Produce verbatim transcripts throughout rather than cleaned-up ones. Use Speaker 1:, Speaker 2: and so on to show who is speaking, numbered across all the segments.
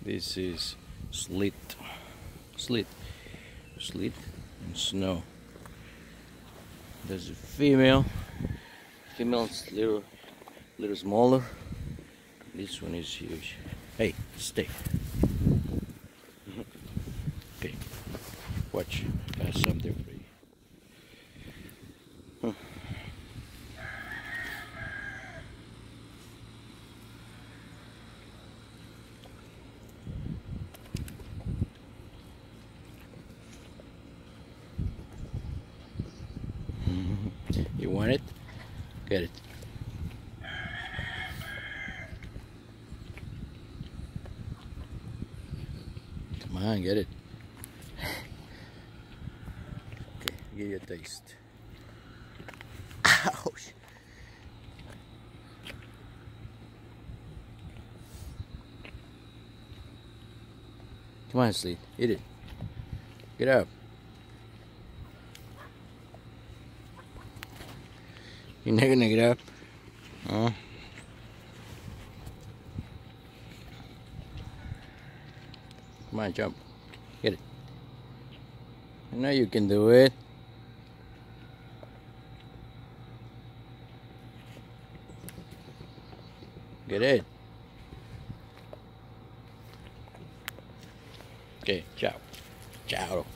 Speaker 1: This is slit, slit, slit, and snow. There's a female. Female's little, little smaller. This one is huge. Hey, stay. Okay, watch. I have something for you. Huh. You want it? Get it. Come on, get it. Okay, give you a taste. Ouch! Come on, Sleet. Eat it. Get up. You're not gonna get up? Huh? Come on, jump. Get it. I know you can do it. Get it. Okay, ciao. Ciao.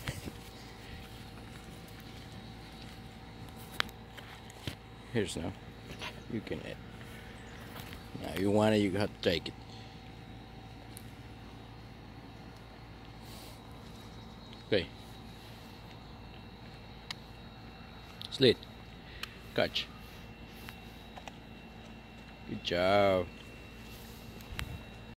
Speaker 1: Here's now. You can eat. Now you want it, you have to take it. Okay. Slit. Catch. Good job.